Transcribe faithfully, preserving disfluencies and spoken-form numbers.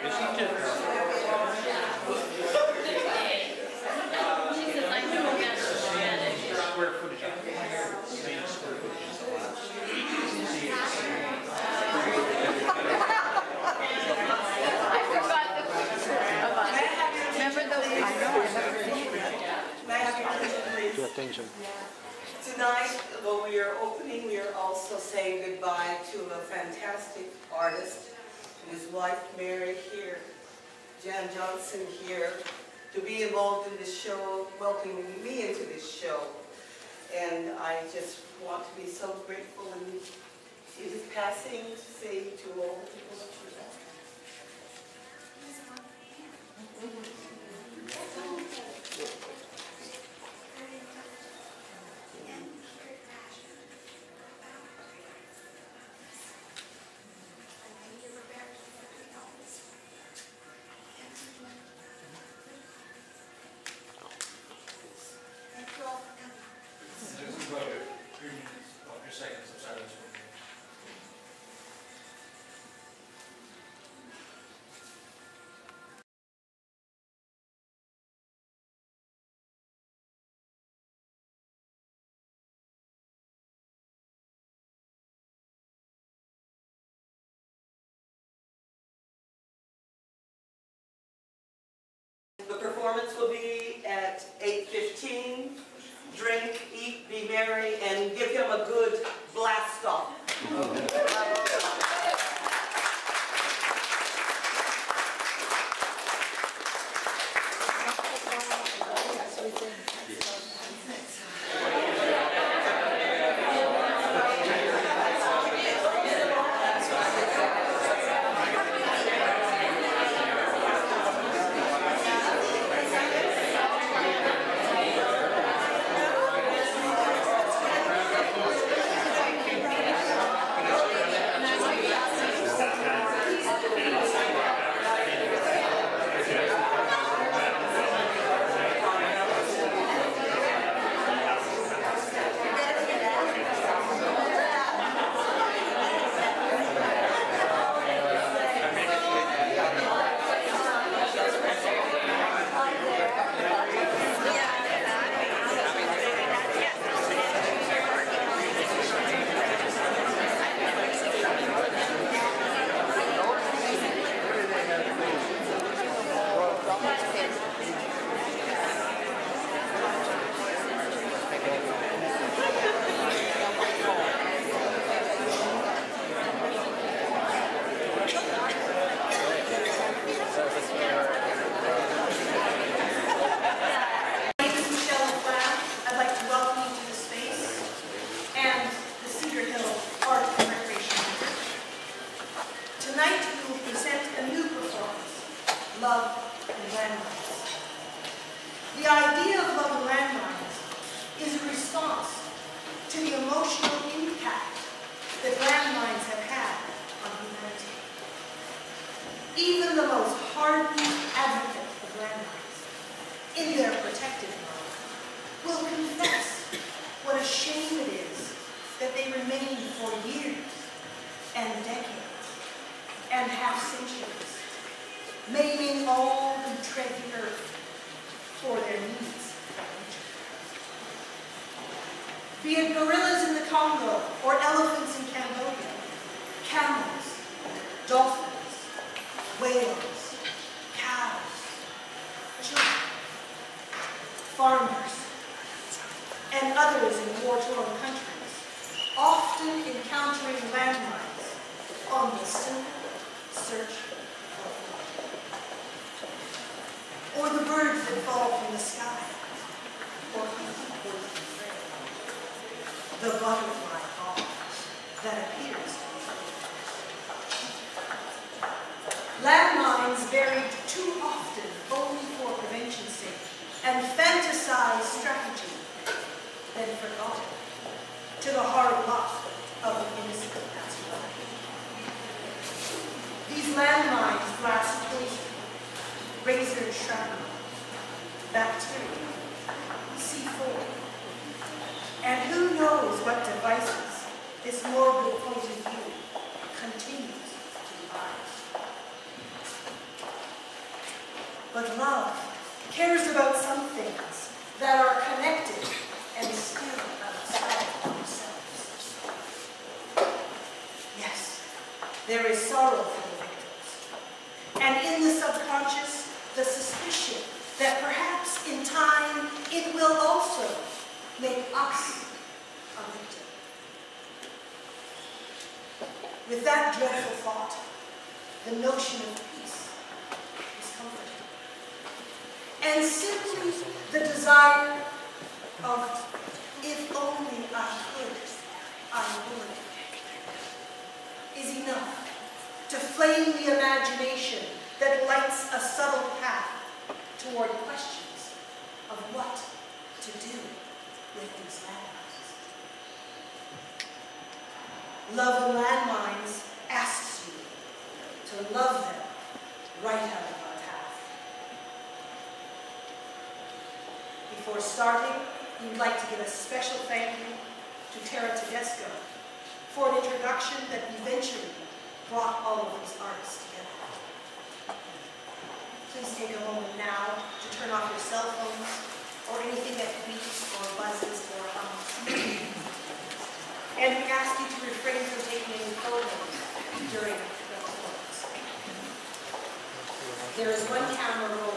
Tonight, though we are opening, we are also saying goodbye to a fantastic artist and his wife Mary here, Jan Johnson here, to be involved in this show, welcoming me into this show. And I just want to be so grateful in his passing to say to all the people that you love. The performance will be at eight fifteen. Drink, eat, be merry, and give him a good blast off. Love and Landmines. The idea of Love and Landmines is a response to the emotional impact that landmines have had on humanity. Even the most hardened advocate of landmines, in their protective mode, will confess what a shame it is that they remain for years and decades and half centuries, maiming all who tread the earth for their needs. Be it gorillas in the Congo or elephants in Cambodia, camels, dolphins, whales, cows, children, farmers, and others in war-torn countries, often encountering landmines on the simple search for food. Or the birds that fall from the sky, or earthly prey. The butterfly call that appears to be food. Landmines buried too often only for prevention's sake, and fantasized strategy, then forgotten, to the hard lot of the innocent passerby. These landmines blast poison, razor shrapnel, bacteria, C four, and who knows what devices this morbid point of view continues to devise. But love cares about some things that are connected and still outside themselves. Yes, there is sorrow for the victims. And in the subconscious, the suspicion that perhaps in time it will also make us a victim. With that dreadful thought, the notion of peace is comforting. And simply the desire of, if only I could, I would, is enough to flame the imagination that lights a subtle path toward questions of what to do with these landmines. Love and Landmines asks you to love them right out of our path. Before starting, we would like to give a special thank you to Tara Tedesco for an introduction that eventually brought all of these artists together. Please take a moment now to turn off your cell phones or anything that beeps or buzzes or hums. And we ask you to refrain from taking any photos during the performance. There is one camera